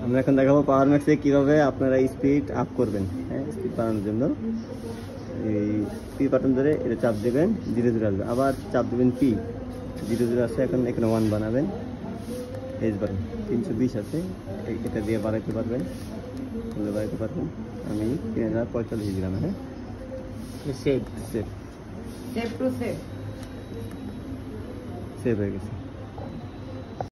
আমরা এখন দেখাবো পাওয়ার ম্যাক্সে কীভাবে আপনারা স্পিড আপ করবেন। হ্যাঁ, স্পিড বাড়ানোর জন্য এই পি বাটন ধরে এটা চাপ দেবেন, 0 আসবে। আবার চাপ দেবেন পি, 0 আসছে। এখন এখানে 1 বানাবেন। এইচ বাটন 320 আছে, এটা দিয়ে বাড়াইতে পারবেন, বাড়াইতে পারবেন। আমি 3045 দিলাম। হ্যাঁ, save save save to save save হয়ে গেছে।